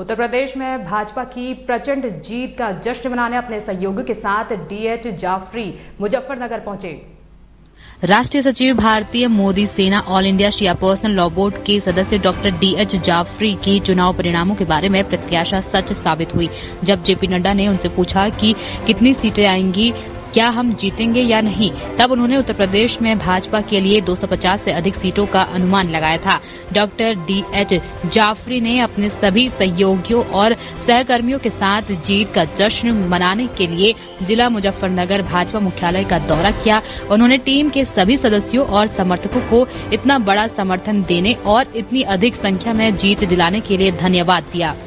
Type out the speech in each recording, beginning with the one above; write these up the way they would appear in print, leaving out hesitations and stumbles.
उत्तर प्रदेश में भाजपा की प्रचंड जीत का जश्न मनाने अपने सहयोगियों के साथ डीएच जाफरी मुजफ्फरनगर पहुंचे। राष्ट्रीय सचिव भारतीय मोदी सेना all India Shia person law board के सदस्य डॉक्टर डीएच जाफरी की चुनाव परिणामों के बारे में प्रत्याशा सच साबित हुई। जब जेपी नड्डा ने उनसे पूछा कि कितनी सीटें आएंगी, क्या हम जीतेंगे या नहीं, तब उन्होंने उत्तर प्रदेश में भाजपा के लिए 250 से अधिक सीटों का अनुमान लगाया था। डॉक्टर डीएच जाफरी ने अपने सभी सहयोगियों और सहकर्मियों के साथ जीत का जश्न मनाने के लिए जिला मुजफ्फरनगर भाजपा मुख्यालय का दौरा किया। उन्होंने टीम के सभी सदस्यों और समर्थकों को इतना बड़ा समर्थन देने और इतनी अधिक संख्या में जीत दिलाने के लिए धन्यवाद दिया।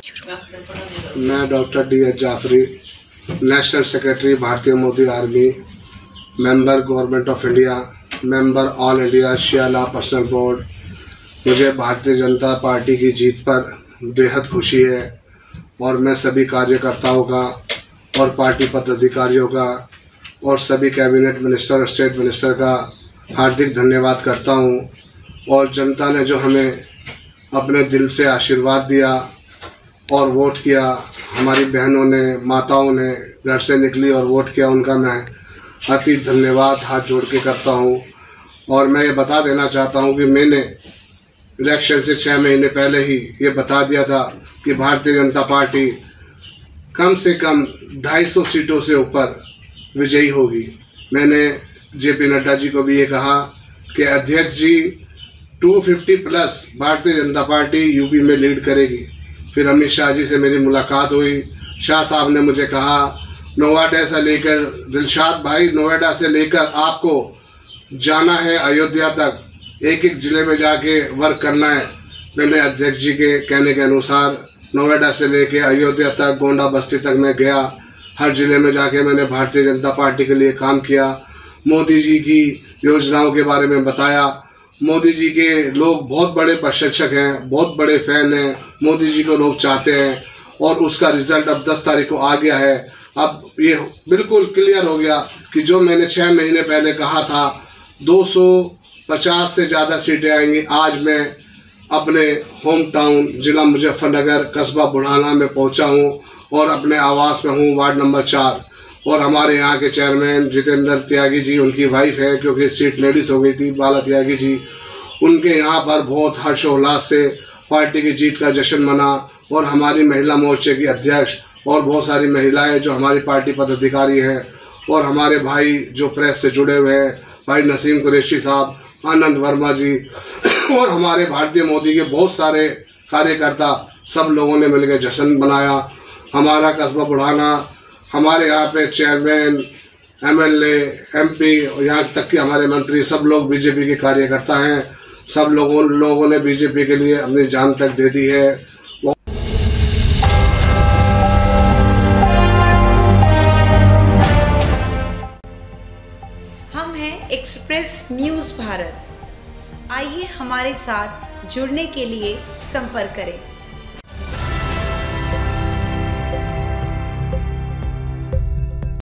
मैं doctor D H Jafri, national secretary Bharatiya Modi army, member government of India, member all India Shia law person board. मुझे भारतीय जनता पार्टी की जीत पर बेहद खुशी है और मैं सभी कार्यकर्ताओं का और पार्टी पदाधिकारियों का और सभी कैबिनेट मिनिस्टर और स्टेट मिनिस्टर का हार्दिक धन्यवाद करता हूं। और जनता ने जो हमें अपने दिल से आशीर्वाद दिया और वोट किया, हमारी बहनों ने, माताओं ने घर से निकली और वोट किया, उनका मैं अति धन्यवाद हाथ जोड़ के करता हूं। और मैं ये बता देना चाहता हूं कि मैंने इलेक्शन से 6 महीने पहले ही ये बता दिया था कि भारतीय जनता पार्टी कम से कम 250 सीटों से ऊपर विजयी होगी। मैंने जेपी नड्डा जी को भी ये कहा कि अध्यक्ष जी 250 plus Bharatiya Janata party UP में लीड करेगी। फिर अमित शाह जी से मेरी मुलाकात हुई। शाह साहब ने मुझे कहा नोएडा से लेकर, दिलशाद भाई नोएडा से लेकर आपको जाना है अयोध्या तक, एक एक जिले में जाके वर्क करना है। मैंने अध्यक्ष जी के कहने के अनुसार नोएडा से लेकर अयोध्या तक, गोंडा बस्ती तक मैं गया। हर जिले में जाके मैंने भारतीय जनता पार्टी के लिए काम किया। मोदी जी की योजनाओं के बारे में बताया। मोदी जी के लोग बहुत बड़े प्रशंसक हैं, बहुत बड़े फैन हैं। मोदी जी को लोग चाहते हैं और उसका रिजल्ट अब 10 तारीख को आ गया है। अब ये बिल्कुल क्लियर हो गया कि जो मैंने 6 महीने पहले कहा था 250 से ज़्यादा सीटें आएंगी। आज मैं अपने होम टाउन जिला मुजफ्फरनगर कस्बा बुढ़ाना में पहुंचा हूं और अपने आवास में हूं, वार्ड नंबर 4। और हमारे यहाँ के चेयरमैन जितेंद्र त्यागी जी, उनकी वाइफ है क्योंकि सीट लेडीज हो गई थी, बाला त्यागी जी, उनके यहाँ पर बहुत हर्षोल्लास से पार्टी की जीत का जश्न मना। और हमारी महिला मोर्चे की अध्यक्ष और बहुत सारी महिलाएं जो हमारी पार्टी पदाधिकारी हैं और हमारे भाई जो प्रेस से जुड़े हुए हैं, भाई नसीम कुरैशी साहब, आनंद वर्मा जी और हमारे भारतीय मोदी के बहुत सारे कार्यकर्ता, सब लोगों ने मिलकर जश्न मनाया। हमारा कस्बा बुढ़ाना, हमारे यहाँ पे चेयरमैन, एमएलए, एमपी, यहाँ तक कि हमारे मंत्री, सब लोग बीजेपी के कार्यकर्ता हैं। सब लोगों ने बीजेपी के लिए अपनी जान तक दे दी है। हम हैं एक्सप्रेस न्यूज़ भारत। आइए हमारे साथ जुड़ने के लिए संपर्क करें।